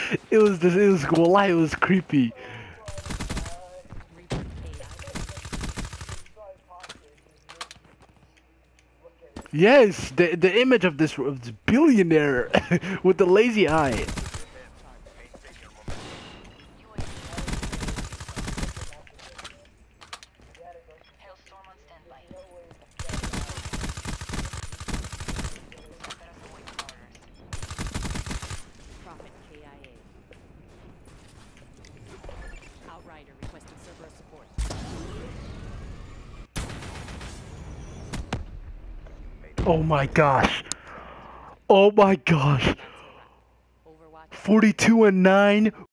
It was wallah, it was creepy. Yes, the image of this billionaire with the lazy eye. Prophet KIA. Outrider requesting Cerberus support. Oh my gosh. Oh my gosh. Overwatch. 42 and 9.